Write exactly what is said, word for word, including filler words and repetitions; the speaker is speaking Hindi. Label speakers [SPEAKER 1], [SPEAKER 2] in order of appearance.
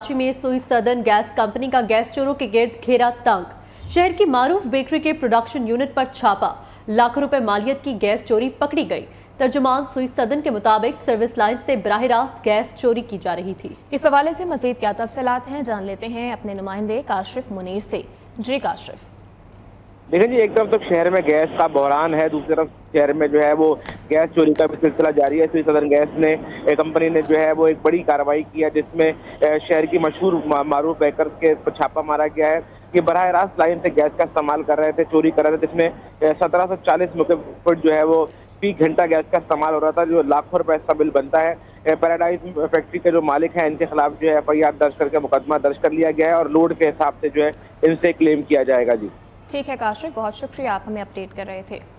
[SPEAKER 1] कराची में सुई सदन गैस कंपनी का गैस चोरों के गिर्द घेरा तंग। शहर की मारूफ बेकरी के प्रोडक्शन यूनिट पर छापा, लाखों रुपए मालियत की गैस चोरी पकड़ी गई। तर्जुमान सुई सदन के मुताबिक सर्विस लाइन से बराह रास्त गैस चोरी की जा रही थी।
[SPEAKER 2] इस हवाले से मजीद क्या तफसीलात हैं, जान लेते हैं अपने नुमाइंदे काशिफ मुनीर से। जी काशिफ।
[SPEAKER 3] देखिए जी, एक तरफ तो शहर में गैस का बहरान है, दूसरी तरफ शहर में जो है वो गैस चोरी का भी सिलसिला जारी है। सुई सदन गैस ने कंपनी ने जो है वो एक बड़ी कार्रवाई की है, जिसमें शहर की मशहूर मारूफ बेकर के छापा मारा गया है कि बराह रास्त लाइन से गैस का इस्तेमाल कर रहे थे, चोरी कर रहे थे, जिसमें सत्रह सौ चालीस रुपये फुट जो है वो फी घंटा गैस का इस्तेमाल हो रहा था, जो लाखों रुपए इसका बिल बनता है। पैराडाइज फैक्ट्री के जो मालिक हैं, इनके खिलाफ जो है एफ आई आर दर्ज करके मुकदमा दर्ज कर लिया गया है और लोड के हिसाब से जो है इनसे क्लेम किया जाएगा। जी
[SPEAKER 2] ठीक है काशिफ, बहुत शुक्रिया, आप हमें अपडेट कर रहे थे।